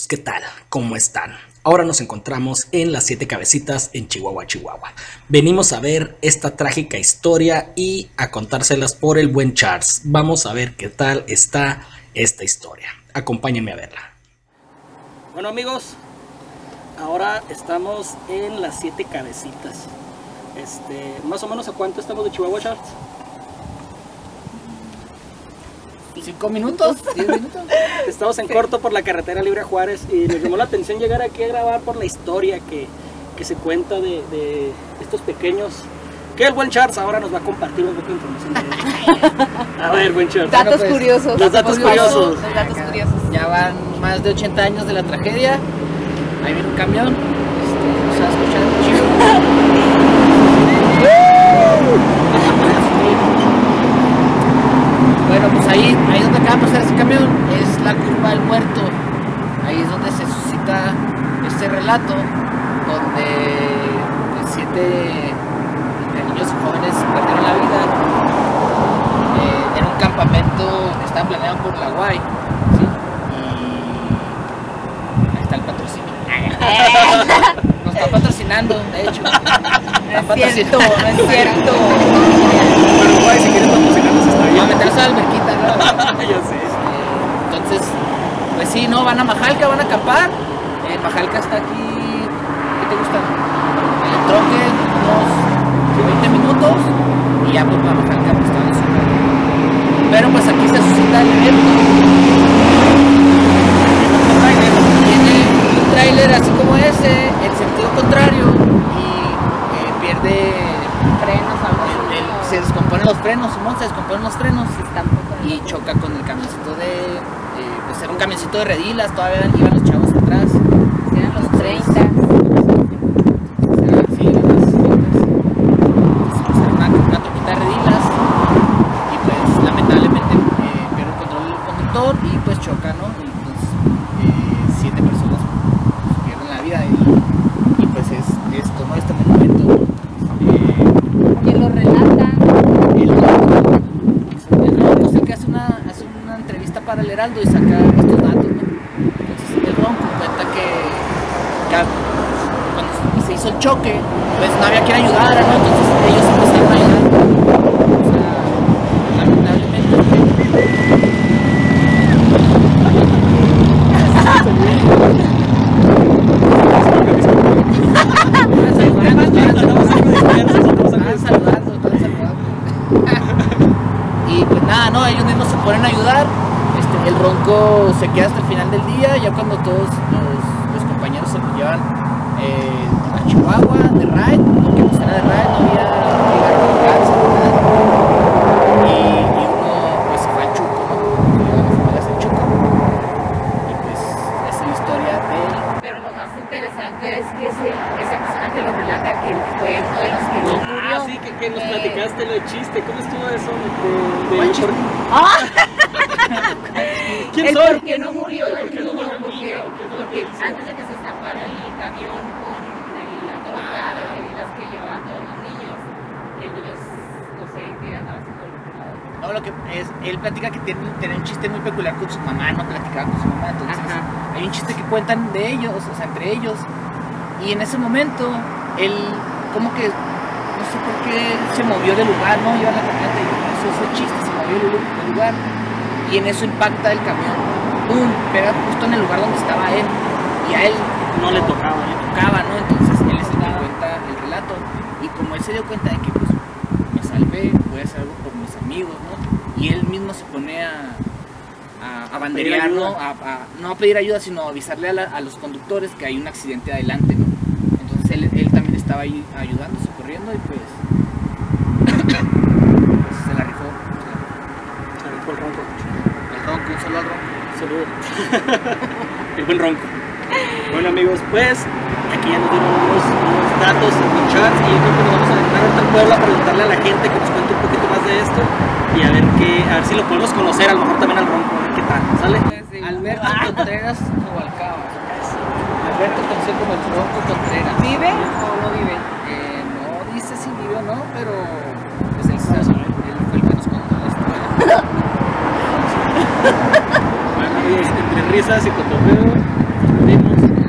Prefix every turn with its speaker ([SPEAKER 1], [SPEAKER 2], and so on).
[SPEAKER 1] amigos, ¿qué tal? ¿Cómo están? Ahora nos encontramos en las Siete Cabecitas en Chihuahua, Chihuahua. Venimos a ver esta trágica historia y a contárselas por el buen Charles. Vamos a ver qué tal está esta historia. Acompáñenme a verla. Bueno amigos, ahora estamos en las Siete Cabecitas. Más o menos, ¿a cuánto estamos de Chihuahua, Charles?
[SPEAKER 2] 5 minutos, 10 minutos.
[SPEAKER 1] Estamos en corto por la carretera Libre a Juárez y nos llamó la atención llegar aquí a grabar por la historia que se cuenta de estos pequeños, que el buen Charles ahora nos va a compartir un poco de información. A ver, buen Charles.
[SPEAKER 3] Datos curiosos.
[SPEAKER 1] Los datos curiosos.
[SPEAKER 3] Los datos curiosos.
[SPEAKER 2] Ya van más de 80 años de la tragedia. Ahí viene un camión. O sea, escuchan chido. Bueno, pues ahí donde acaba de pasar ese camión es la curva del muerto. Ahí es donde se suscita este relato donde pues, 7 niños y jóvenes perdieron la vida en un campamento que estaba planeado por la UAI, ¿sí? Y ahí está el patrocinio. Nos está patrocinando, de hecho.
[SPEAKER 3] No es cierto, no es cierto.
[SPEAKER 1] Bueno, guay, si quieren patrocinarnos está bien.
[SPEAKER 2] Vamos a meterse a la alberquita, ¿no?
[SPEAKER 1] Ya sé.
[SPEAKER 2] Entonces, pues sí, no, van a Majalca, van a acampar. Majalca está aquí, ¿qué te gusta? En el tronque, unos 20 minutos y ya pues para Majalca pues está encima. Pero pues aquí se suscita el evento. Tiene un tráiler así como ese, en sentido contrario y pierde frenos, se descomponen los frenos, Simón, se descomponen los frenos y choca con el camioncito pues era un camioncito de redilas, todavía iban los chavos atrás.
[SPEAKER 3] Eran los 30.
[SPEAKER 2] Sí, una troquita de redilas y pues lamentablemente pierde el control del conductor y pues choca, ¿no? Y pues 7 personas pierden la vida y pues es esto, ¿no? Este momento.
[SPEAKER 3] ¿Quién lo relata?
[SPEAKER 2] El Ronco es el que hace una entrevista para el Heraldo y saca estos datos, ¿no? Entonces el Ronco cuenta que cuando se hizo el choque, pues no había quien ayudara, ¿no? Entonces ellos empezaron a ayudar. O sea, lamentablemente. Y pues nada, no, ellos mismos se ponen a ayudar. El Ronco se queda hasta el final del día, ya cuando todos los compañeros se lo llevan a Chihuahua de ride, porque pues era de ride, no había lugar para quedarse ni nada. Y uno pues se fue al Chuco, ¿no? Se al Chuco. Y pues esa es la historia de él.
[SPEAKER 4] Pero lo más interesante es que ese personaje lo relata que fue uno de los que no murió.
[SPEAKER 1] Ah, sí, que nos platicaste lo de chiste. ¿Cómo estuvo eso?
[SPEAKER 2] ¿Cuál chiste?
[SPEAKER 1] ¿Quién
[SPEAKER 4] El
[SPEAKER 1] soy?
[SPEAKER 4] por qué no murió, porque antes de que se escapara el camión con la troca de las que llevaban todos los niños, ellos no sé qué andaban haciendo.
[SPEAKER 2] No, lo que es, él platica que tiene un chiste muy peculiar con su mamá, no platicaba con su mamá, entonces hay un chiste que cuentan de ellos, o sea, entre ellos, y en ese momento, él como que, no sé por qué, se movió del lugar, ¿no? Iba en la camioneta y hizo ese chiste, se movió del lugar, y en eso impacta el camión, ¡pum!, pega justo en el lugar donde estaba él, y a él
[SPEAKER 1] No le tocaba,
[SPEAKER 2] no le tocaba, ¿no? Entonces él es el que cuenta el relato, y como él se dio cuenta de que pues me salvé, voy a hacer algo por mis amigos, ¿no? Y él mismo se pone a banderear, ¿no? No a pedir ayuda, sino a avisarle a los conductores que hay un accidente adelante, ¿no? Entonces él también estaba ahí ayudando, socorriendo y pues se la rifó.
[SPEAKER 1] Se rifó el Ronco.
[SPEAKER 2] El Ronco, un saludo al Ronco.
[SPEAKER 1] Saludos. El buen Ronco. Bueno amigos, pues aquí ya nos dieron unos datos a escuchar y yo creo que nos vamos a dejar ahorita al pueblo a preguntarle a la gente que nos cuente un poquito más de esto y a ver si lo podemos conocer, a lo mejor también al Ronco, a ver qué tal, ¿sale?
[SPEAKER 2] Alberto Contreras Rubalcaba. Alberto conocido como el Ronco Contreras.
[SPEAKER 3] ¿Vive o no vive?
[SPEAKER 2] No dice si vive o no, pero pues él fue el menos conocido de la historia.
[SPEAKER 1] Bueno, entre risas y cotorreo,
[SPEAKER 2] Nos vemos.